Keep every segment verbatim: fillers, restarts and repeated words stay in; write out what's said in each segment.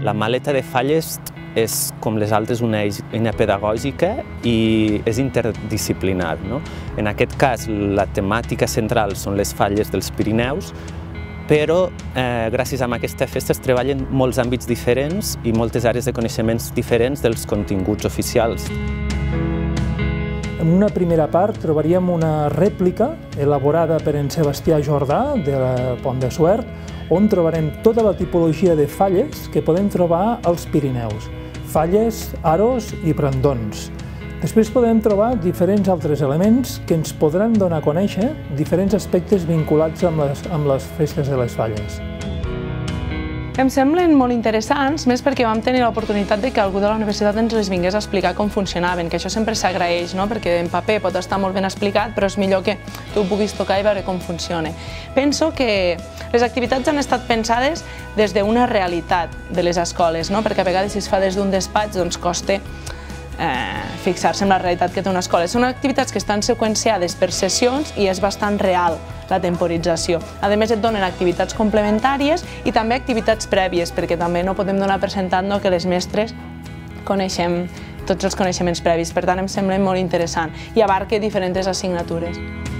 La maleta de falles és, com les altres, una eina pedagògica i és interdisciplinar. En aquest cas, la temàtica central són les falles dels Pirineus, però gràcies a aquesta festa es treballen molts àmbits diferents i moltes àrees de coneixements diferents dels continguts oficials. En una primera part trobaríem una rèplica elaborada per en Sebastià Jordà, de Pont de Suert, on trobarem tota la tipologia de falles que podem trobar als Pirineus. Falles, aros i brandons. Després podem trobar diferents altres elements que ens podran donar a conèixer diferents aspectes vinculats amb les, amb les festes de les falles. Em semblen molt interessants, més perquè vam tenir l'oportunitat de que algú de la universitat ens les vingués a explicar com funcionaven, que això sempre s'agraeix, no? Perquè en paper pot estar molt ben explicat, però és millor que tu ho puguis tocar i veure com funciona. Penso que les activitats han estat pensades des d'una realitat de les escoles, no? Perquè a vegades si es fa des d'un despatx doncs costa eh, fixar-se en la realitat que té una escola. Són activitats que estan seqüenciades per sessions i és bastant real la temporització. A més, et donen activitats complementàries i també activitats prèvies, perquè també no podem donar per sentat que les mestres coneixem tots els coneixements previs. Per tant, em sembla molt interessant i abarca diferents assignatures.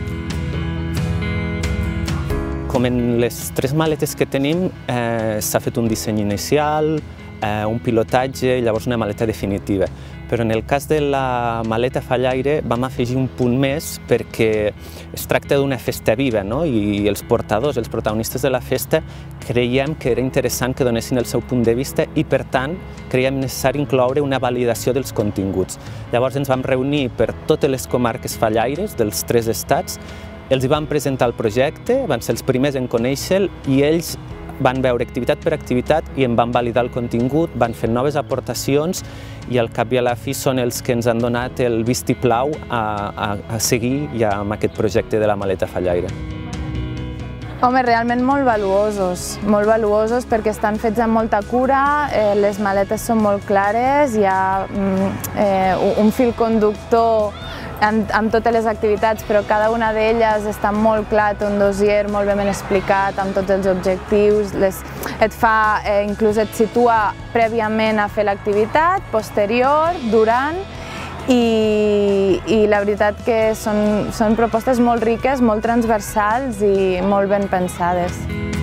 Com en les tres maletes que tenim, s'ha fet un disseny inicial, un pilotatge i llavors una maleta definitiva. Però en el cas de la maleta fallaire vam afegir un punt més perquè es tracta d'una festa viva, no? I els portadors, els protagonistes de la festa, creiem que era interessant que donessin el seu punt de vista i, per tant, creiem necessari incloure una validació dels continguts. Llavors ens vam reunir per totes les comarques fallaires dels tres estats, els hi vam presentar el projecte, van ser els primers en conèixer-lo i ells van veure activitat per activitat i en van validar el contingut, van fer noves aportacions i al cap i a la fi són els que ens han donat el vistiplau a, a, a seguir ja amb aquest projecte de la maleta fallaire. Home, realment molt valuosos, molt valuosos perquè estan fets amb molta cura, eh, les maletes són molt clares, hi ha eh, un fil conductor amb, amb totes les activitats, però cada una d'elles està molt clar, té un dossier molt ben explicat, amb tots els objectius, les, et fa, eh, inclús et situa prèviament a fer l'activitat, posterior, durant, i, i la veritat que són, són propostes molt riques, molt transversals i molt ben pensades.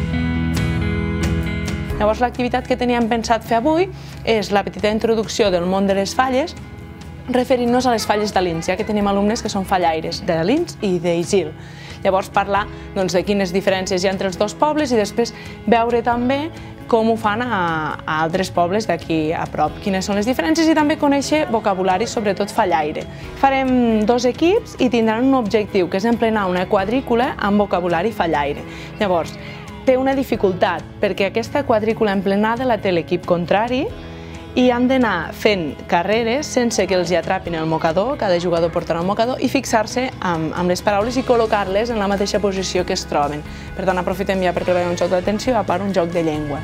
Llavors, l'activitat que teníem pensat fer avui és la petita introducció del món de les falles, referint-nos a les falles d'Alins, ja que tenim alumnes que són fallaires d'Alins i d'Isil. Llavors, parlar doncs, de quines diferències hi ha entre els dos pobles i després veure també com ho fan a, a altres pobles d'aquí a prop, quines són les diferències i també conèixer vocabulari, sobretot fallaire. Farem dos equips i tindran un objectiu, que és emplenar una quadrícula amb vocabulari fallaire. Llavors, té una dificultat, perquè aquesta quadrícula emplenada la té l'equip contrari i han d'anar fent carreres sense que els hi atrapin el mocador, cada jugador portarà un mocador, i fixar-se amb, amb les paraules i col·locar-les en la mateixa posició que es troben. Per tant, aprofitem ja per treballar un joc d'atenció, a part un joc de llengua.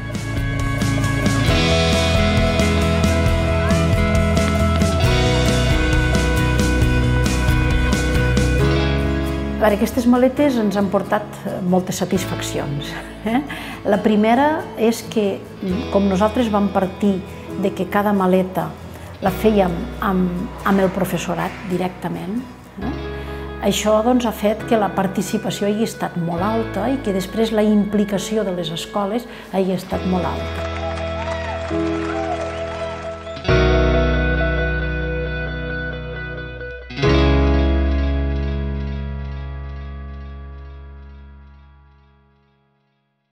Aquestes maletes ens han portat moltes satisfaccions. La primera és que, com nosaltres vam partir de que cada maleta la fèiem amb, amb el professorat directament, eh? Això doncs, ha fet que la participació hagi estat molt alta i que després la implicació de les escoles hagi estat molt alta.